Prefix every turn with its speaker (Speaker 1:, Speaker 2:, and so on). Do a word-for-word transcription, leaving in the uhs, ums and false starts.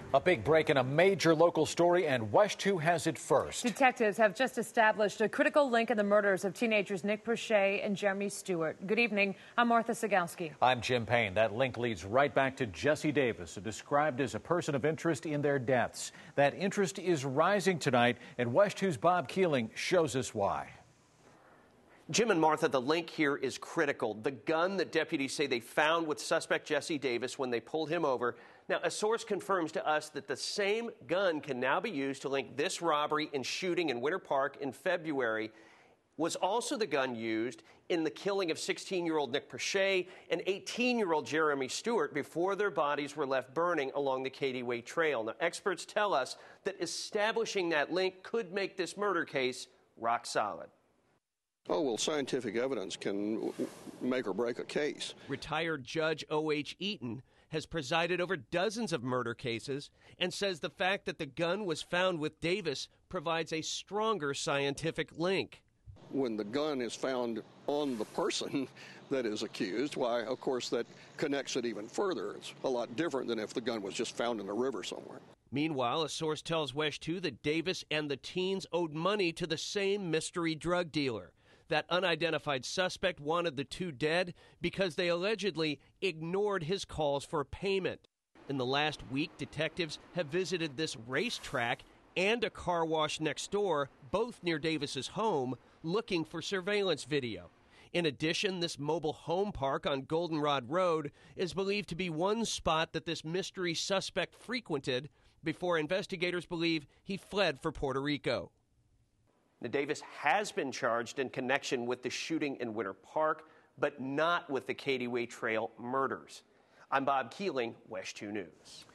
Speaker 1: A big break in a major local story, and WESH two has it first.
Speaker 2: Detectives have just established a critical link in the murders of teenagers Nick Prochet and Jeremy Stewart. Good evening. I'm Martha Sigalski.
Speaker 1: I'm Jim Payne. That link leads right back to Jesse Davis, described as a person of interest in their deaths. That interest is rising tonight, and WESH two's Bob Kealing shows us why.
Speaker 3: Jim and Martha, the link here is critical. The gun that deputies say they found with suspect Jesse Davis when they pulled him over. Now, a source confirms to us that the same gun can now be used to link this robbery and shooting in Winter Park in February. Was also the gun used in the killing of sixteen-year-old Nick Prochet and eighteen-year-old Jeremy Stewart before their bodies were left burning along the Cay Way trail. Now, experts tell us that establishing that link could make this murder case rock solid.
Speaker 4: Oh, well, scientific evidence can make or break a case.
Speaker 5: Retired Judge O H Eaton has presided over dozens of murder cases and says the fact that the gun was found with Davis provides a stronger scientific link.
Speaker 4: When the gun is found on the person that is accused, why, of course, that connects it even further. It's a lot different than if the gun was just found in a river somewhere.
Speaker 5: Meanwhile, a source tells WESH two that Davis and the teens owed money to the same mystery drug dealer. That unidentified suspect wanted the two dead because they allegedly ignored his calls for payment. In the last week, detectives have visited this racetrack and a car wash next door, both near Davis's home, looking for surveillance video. In addition, this mobile home park on Goldenrod Road is believed to be one spot that this mystery suspect frequented before investigators believe he fled for Puerto Rico.
Speaker 3: Now, Davis has been charged in connection with the shooting in Winter Park, but not with the Cay Way Trail murders. I'm Bob Kealing, WESH two News.